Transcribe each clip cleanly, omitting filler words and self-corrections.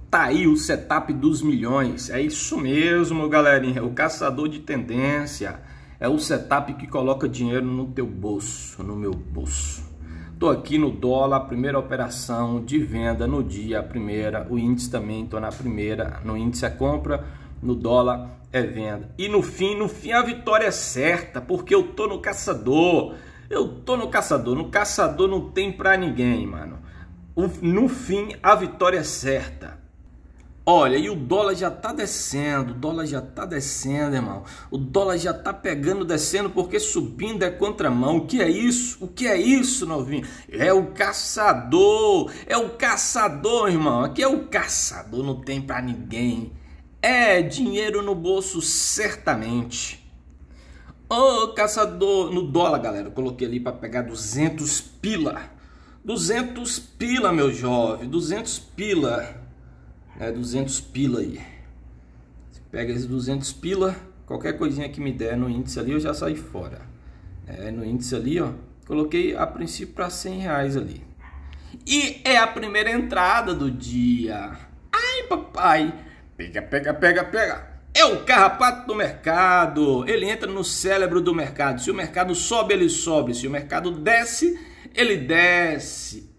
Tá aí o setup dos milhões. É isso mesmo, galerinha. O caçador de tendência. É o setup que coloca dinheiro no teu bolso, no meu bolso. Tô aqui no dólar, primeira operação de venda no dia, a primeira. O índice também, tô na primeira. No índice é compra, no dólar é venda. E no fim a vitória é certa, porque eu tô no caçador. Eu tô no caçador. No caçador não tem pra ninguém, mano. No fim a vitória é certa. Olha, e o dólar já tá descendo, irmão. O dólar já tá pegando, descendo, porque subindo é contramão. O que é isso? O que é isso, novinho? É o caçador, irmão. Aqui é o caçador, não tem pra ninguém. É dinheiro no bolso, certamente. Ô, caçador, no dólar, galera, eu coloquei ali pra pegar 200 pila. 200 pila, meu jovem, 200 pila. 200 pila aí. Você pega esses 200 pila, qualquer coisinha que me der no índice ali, eu já saio fora. No índice ali, ó, coloquei a princípio para 100 reais ali. E é a primeira entrada do dia. Ai, papai, pega. É o carrapato do mercado. Ele entra no cérebro do mercado. Se o mercado sobe, ele sobe. Se o mercado desce, ele desce.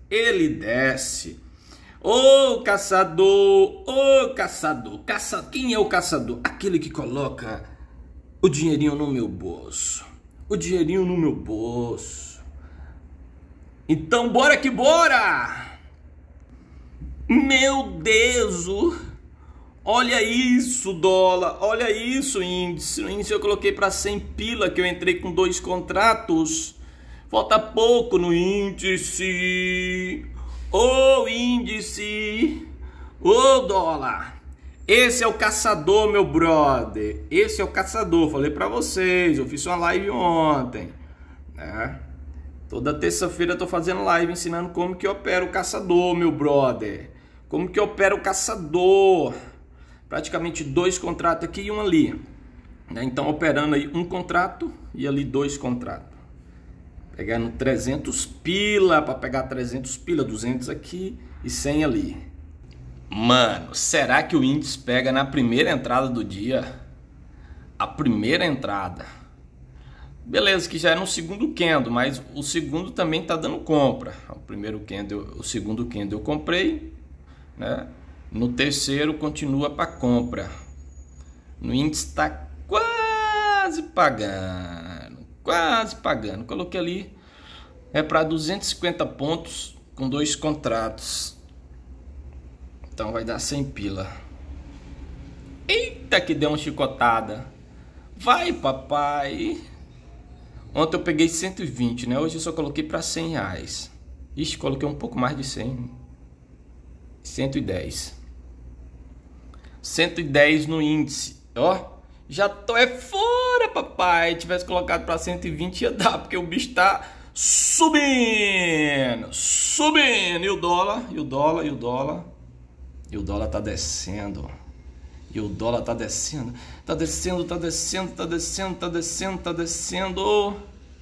Ô caçador, quem é o caçador? Aquele que coloca o dinheirinho no meu bolso. Então bora que bora! Meu Deus! Olha isso, dólar, olha isso, índice. No índice eu coloquei para 100 pila, que eu entrei com 2 contratos. Falta pouco no índice. Ô índice, ô dólar, esse é o caçador, meu brother, esse é o caçador, falei pra vocês, eu fiz uma live ontem, né? Toda terça-feira eu tô fazendo live ensinando como que opera o caçador, meu brother, como que opera o caçador, praticamente 2 contratos aqui e um ali, né? Então operando aí um contrato e ali 2 contratos. Pegando 300 pila, para pegar 300 pila, 200 aqui e 100 ali. Mano, será que o índice pega na primeira entrada do dia? A primeira entrada. Beleza, que já é no segundo candle, mas o segundo também tá dando compra. O segundo candle eu comprei, né? No terceiro continua para compra. No índice tá quase pagando. Coloquei ali para 250 pontos com 2 contratos. Então vai dar 100 pila. Eita, que deu uma chicotada. Vai, papai. Ontem eu peguei 120, né? Hoje eu só coloquei para 100 reais. Ixi, coloquei um pouco mais de 100. 110. 110 no índice. Ó. Já tô fora, papai. Tivesse colocado para 120 ia dar, porque o bicho tá subindo. E o dólar tá descendo. Tá descendo.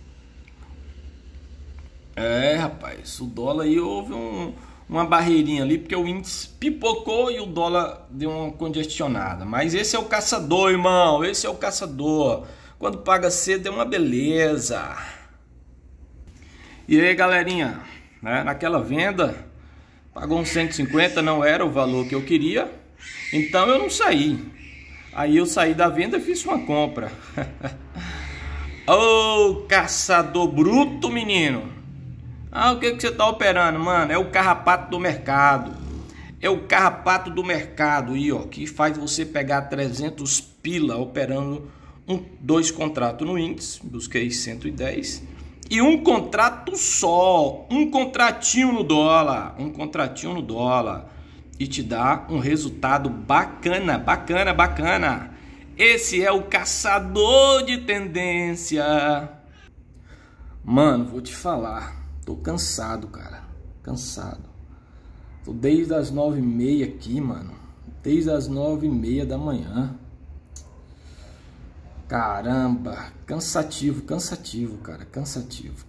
Rapaz, o dólar aí houve uma barreirinha ali, porque o índice pipocou e o dólar deu uma congestionada. Mas esse é o caçador, irmão. Esse é o caçador. Quando paga cedo é uma beleza. E aí, galerinha, né? Naquela venda, pagou uns 150, não era o valor que eu queria. Então eu não saí. Aí eu saí da venda e fiz uma compra. Ô, caçador bruto, menino. O que você tá operando, mano? É o carrapato do mercado. Aí, ó, que faz você pegar 300 pila operando 2 contratos no índice. Busquei 110. E um contrato só. Um contratinho no dólar. E te dá um resultado bacana. Esse é o caçador de tendência. Mano, vou te falar. Tô cansado, cara. Tô desde as 9h30 aqui, mano. Desde as 9h30 da manhã. Caramba. Cansativo, cara. Cansativo.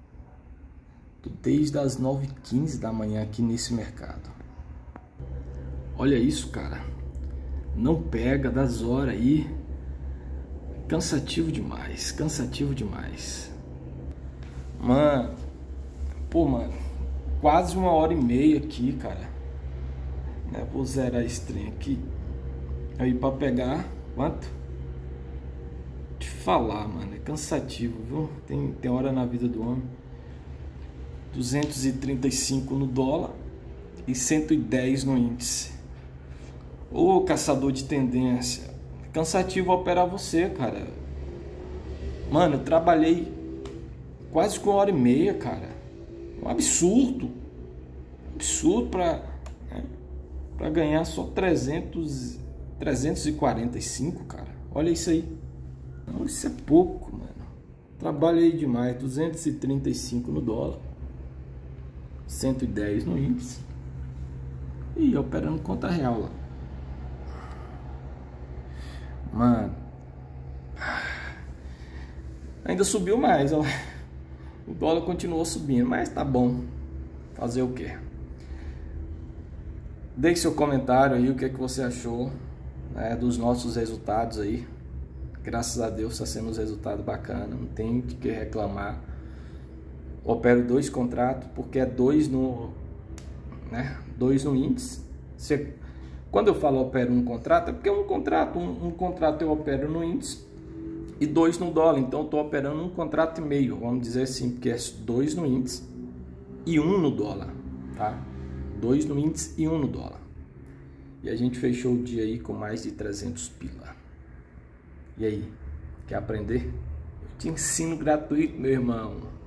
Tô desde as 9h15 da manhã aqui nesse mercado. Olha isso, cara. Não pega das horas aí. Cansativo demais, cansativo demais. Mano, pô, mano, quase 1h30 aqui, cara. Né, vou zerar esse trem aqui. Aí pra pegar, quanto? Te falar, mano, é cansativo, viu? Tem hora na vida do homem. 235 no dólar e 110 no índice. Ô, caçador de tendência, cansativo operar você, cara. Mano, eu trabalhei quase com 1h30, cara. Um absurdo. Absurdo pra ganhar só 345, cara. Olha isso aí. Não, isso é pouco, mano. Trabalhei demais. 235 no dólar, 110 no índice. E operando conta real lá. Mano, ainda subiu mais, ó. O dólar continuou subindo, mas tá bom. Fazer o quê? Deixe seu comentário aí, o que é que você achou, né, dos nossos resultados aí. Graças a Deus está sendo um resultado bacana, não tem de que reclamar. Opero 2 contratos, porque é 2 no, né, 2 no índice. Quando eu falo opero um contrato, é porque um contrato eu opero no índice e 2 no dólar. Então eu estou operando um contrato e meio, vamos dizer assim, porque é 2 no índice e 1 no dólar, tá? 2 no índice e 1 no dólar. E a gente fechou o dia aí com mais de 300 pila. E aí, quer aprender? Eu te ensino gratuito, meu irmão.